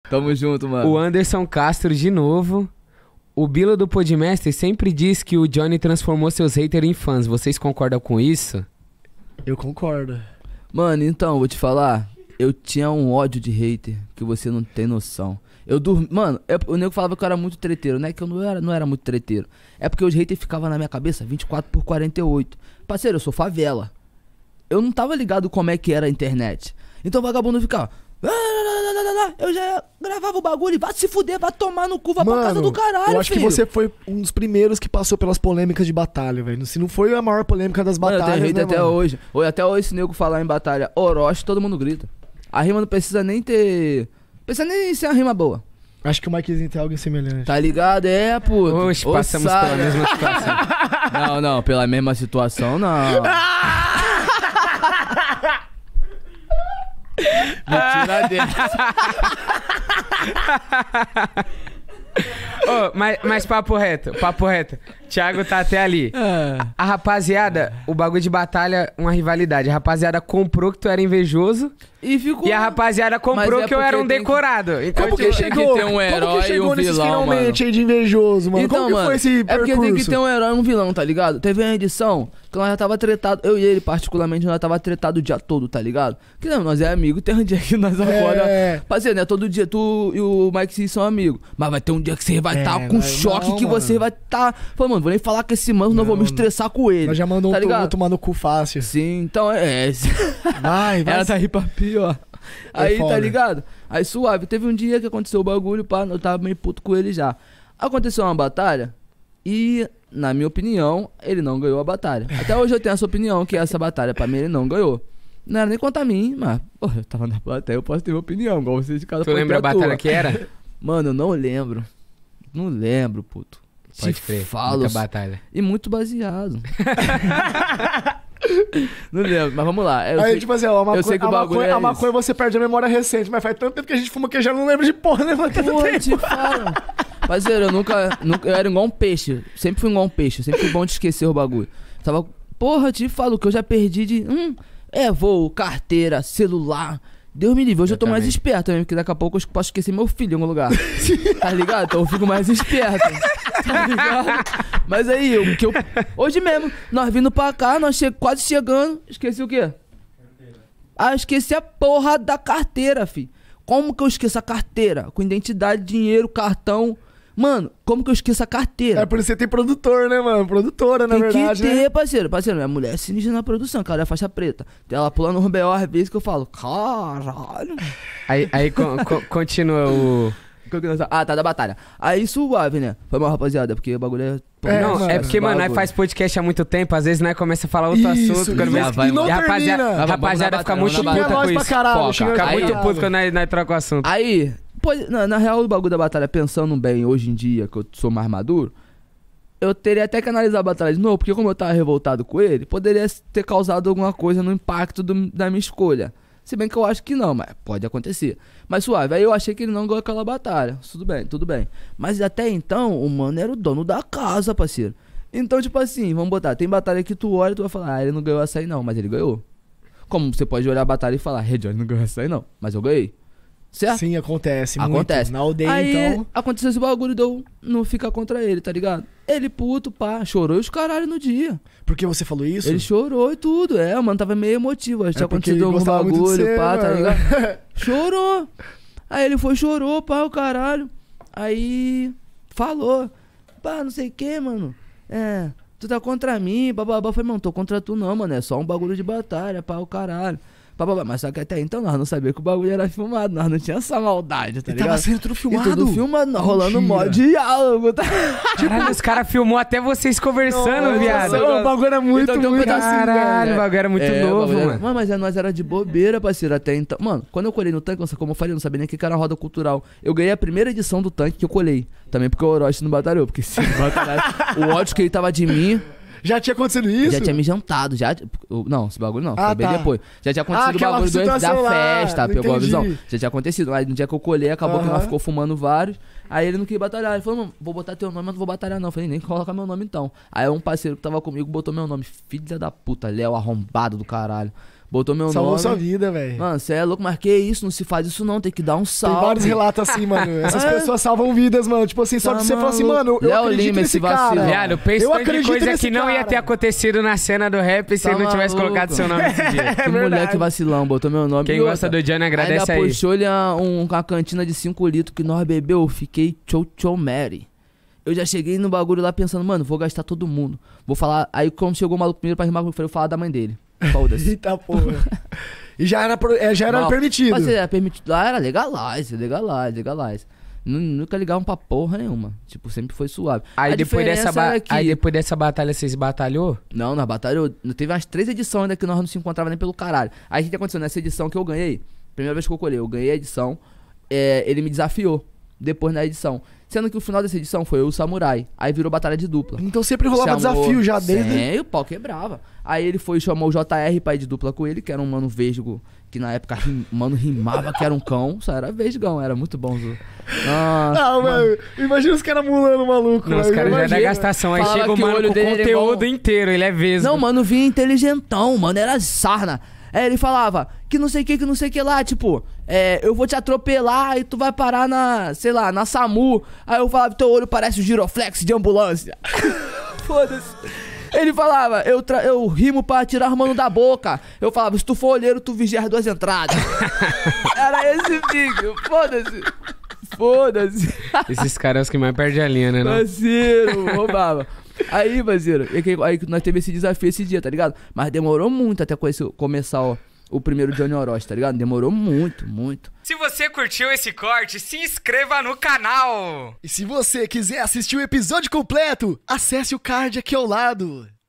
Tamo junto, mano. O Anderson Castro de novo. O Bilo do Podmestre sempre diz que o Johnny transformou seus haters em fãs. Vocês concordam com isso? Eu concordo. Mano, então, vou te falar. Eu tinha um ódio de hater que você não tem noção. Eu dormi... Mano, o nego falava que eu era muito treteiro. Não é que eu não era muito treteiro. É porque os haters ficavam na minha cabeça 24/48. Parceiro, eu sou favela. Eu não tava ligado como é que era a internet. Então o vagabundo ficava... Eu já gravava o bagulho e vai se fuder, vai tomar no cu, vai pra casa do caralho, eu acho filho. que você foi um dos primeiros que passou pelas polêmicas de batalha, velho. Se não foi a maior polêmica das Mano, batalhas, eu tenho né, hater até mano? hoje. Até hoje, se nego falar em batalha Orochi, todo mundo grita. A rima não precisa nem ter... Precisa nem ser uma rima boa. Acho que o Mikezinho tem algo semelhante. Tá ligado? É, pô. Oxe, passamos pela mesma situação. Não, pela mesma situação, não. Mentira dessa. Ô, mas papo reto. Thiago tá até ali. A rapaziada, o bagulho de batalha, uma rivalidade. A rapaziada comprou que tu era invejoso. E ficou... E a rapaziada comprou Mas é que eu era um porque tem decorado. Então, Como que Tem que chegou? ter um herói Como que chegou e um nesses vilão, finalmente aí de invejoso, mano? Então, Como que mano, foi esse é percurso? porque tem que ter um herói e um vilão, tá ligado? Teve uma edição que nós já tava tretado, eu e ele particularmente, nós tava tretado o dia todo, tá ligado? Que não, nós é amigo, tem um dia que nós agora... Parceiro, né, todo dia tu e o Mike C são amigos, mas vai ter um dia que você vai estar com choque, que você vai estar... Falei, mano, vou nem falar com esse mano, não vou me estressar com ele. Nós já mandou tá um tomar no cu fácil. Sim, então é... Vai. Ela tá rindo pra pior. Aí, foda. tá ligado? Aí suave, teve um dia que aconteceu o bagulho, pá, eu tava meio puto com ele já. Aconteceu uma batalha e, na minha opinião, ele não ganhou a batalha. Até hoje eu tenho essa opinião, que essa batalha, pra mim, ele não ganhou. Não era nem contra mim, mas, porra, eu tava na plateia, eu posso ter minha opinião, igual vocês de cada tu lembra a batalha que era? Mano, eu não lembro. Não lembro, puto. Pode Te crer, falo. muita batalha. E muito baseado. Não lembro, mas vamos lá. Aí, tipo assim, ó, eu sei que o bagulho é a maconha você perde a memória recente, mas faz tanto tempo que a gente fuma que eu já não lembro de porra, né? Mas tanto Pô, tempo. te falo. Parceiro, eu nunca. Eu era igual um peixe. Sempre fui igual um peixe. Sempre fui bom de esquecer o bagulho. Tava. Porra, te falo que eu já perdi de. Voo, carteira, celular. Deus me livre. Hoje eu tô mais esperto mesmo, porque daqui a pouco eu posso esquecer meu filho em algum lugar. Tá ligado? Então eu fico mais esperto. Tá ligado? Mas aí, hoje mesmo, nós vindo pra cá, quase chegando. Esqueci o quê? Esqueci a porra da carteira, fi. Como que eu esqueço a carteira? Com identidade, dinheiro, cartão. Mano, como que eu esqueço a carteira? É por isso que você tem produtor, né, mano? Produtora, na verdade, Tem que ter, né? parceiro. Parceiro, minha mulher é sinistra na produção, cara, é faixa preta. Ela pula no BO às vezes que eu falo, caralho. Aí continua o... Tá, da batalha. Aí suave, né? Foi mal, rapaziada, porque o bagulho é... Não, mano, é porque, mano, nós faz podcast há muito tempo, às vezes nós começa a falar outro assunto. Quando e não e a termina. rapaziada fica muito Xinga puta nós com pra isso. caralho, xinga Fica nós muito pra puto caralho. quando nós troca o assunto. Aí, pô, na real, o bagulho da batalha, pensando bem hoje em dia, que eu sou mais maduro, eu teria até que analisar a batalha de novo, porque como eu tava revoltado com ele, poderia ter causado alguma coisa no impacto da minha escolha. Se bem que eu acho que não, mas pode acontecer. Mas suave, aí eu achei que ele não ganhou aquela batalha. Tudo bem. Mas até então, o mano era o dono da casa, parceiro. Então, tipo assim, vamos botar, tem batalha que tu olha e tu vai falar, ele não ganhou essa aí não, mas ele ganhou. Como você pode olhar a batalha e falar, John, não ganhou essa aí não, mas eu ganhei. Certo? Sim, acontece muito. Acontece. Na aldeia, aí, então... aconteceu esse bagulho de eu não ficar contra ele, tá ligado? Ele puto, pá, chorou e os caralho no dia. Por que você falou isso? Ele chorou e tudo, mano, tava meio emotivo. Acho que tinha porque acontecido ele algum gostava muito de bagulho, você, pá, tá mano. ligado? Chorou. Aí ele chorou, pá, o caralho. Aí, falou, pá, não sei o que, mano. Tu tá contra mim, bababá. Eu falei, mano, tô contra tu não, mano, é só um bagulho de batalha, pá, o caralho. Mas só que até então nós não sabíamos que o bagulho era filmado, nós não tinha essa maldade, tá Ele ligado? tava sendo tudo filmado. E tudo filmado, rolando Mentira. mó diálogo, tá? Caralho, os caras filmou até vocês conversando, Nossa, viado. mano. O bagulho era muito, Então tem um muito pedacinho, assim, Caralho, o bagulho era muito novo, bagulho mano. Mas nós era de bobeira, parceiro, até então. Mano, quando eu colei no tanque, como eu falei, eu não sabia nem o que era roda cultural. Eu ganhei a primeira edição do tanque que eu colei. Também porque o Orochi não batalhou, porque se batalhasse, o ódio que ele tava de mim... Já tinha acontecido isso? Já tinha me jantado, já. Não, esse bagulho não. Foi bem tá. depois. Já tinha acontecido o aquela bagulho da situação lá, festa, pegou a entendi. visão. Já tinha acontecido. Aí no dia que eu colhei, acabou que nós ficou fumando vários. Aí ele não queria batalhar. Ele falou, mano, vou botar teu nome, mas não vou batalhar não. Eu falei, nem coloca meu nome então. Aí um parceiro que tava comigo botou meu nome. Filha da puta, Léo arrombado do caralho. botou meu Salvou nome. sua vida, velho. Mano, você é louco, mas que isso? Não se faz isso não, tem que dar um salve. Tem vários relatos assim, mano. Essas pessoas salvam vidas, mano. Tipo assim, só Tá de você falar assim, mano, eu Léo acredito Lima, nesse esse vacilo. cara. Viado, pensa Eu tanto de acredito coisa nesse que não ia cara. ter acontecido na cena do rap se Tá ele não tivesse maluco. colocado seu nome nesse dia. Que moleque vacilão, botou meu nome. Quem E gosta outra, do Johnny agradece ainda aí. puxou-lhe uma cantina de 5 litros que nós bebeu, eu fiquei tchou Mary. Eu já cheguei no bagulho lá pensando, mano, vou gastar todo mundo. Vou falar, aí quando chegou o maluco primeiro pra rimar, eu falei, vou falar da mãe dele. Foda-se. Eita porra. E já era Mal. permitido. Mas era permitido. Lá era legalize. Nunca ligavam pra porra nenhuma. Tipo, sempre foi suave. Aí A depois, diferença era que- aí depois dessa batalha, vocês batalhou? Não, na batalha, teve umas 3 edições ainda que nós não se encontrava nem pelo caralho. Aí o que aconteceu? Nessa edição que eu ganhei, primeira vez que eu colhei, eu ganhei a edição, ele me desafiou depois na edição. Sendo que o final dessa edição foi eu e o Samurai. Aí virou batalha de dupla. Então sempre rolava desafio já desde... Sim, o pau quebrava. Aí ele foi e chamou o JR pra ir de dupla com ele, que era um mano vesgo, que na época mano rimava que era um cão. Só era vesgão, era muito bom. Ah, mano, imagina os caras mulando o maluco. Não, os velho. caras já é da Imagina. gastação. Aí Falava chega o que o mano olho com o dele era conteúdo igual- inteiro, ele é vesgo. Não, mano, vinha inteligentão, mano, era sarna. Aí ele falava que não sei o que lá, tipo, eu vou te atropelar e tu vai parar na, sei lá, na SAMU. Aí eu falava, teu olho parece um giroflex de ambulância. Foda-se. Ele falava, eu rimo pra tirar o mano da boca. Eu falava, se tu for olheiro, tu vigia as 2 entradas. Era esse vídeo, foda-se. Esses caras são os que mais perdem a linha, né? Não? Parceiro, roubava. Aí, parceiro, aí nós teve esse desafio esse dia, tá ligado? Mas demorou muito até começar, ó, o primeiro Johnny Orochi, tá ligado? Demorou muito. Se você curtiu esse corte, se inscreva no canal! E se você quiser assistir o episódio completo, acesse o card aqui ao lado.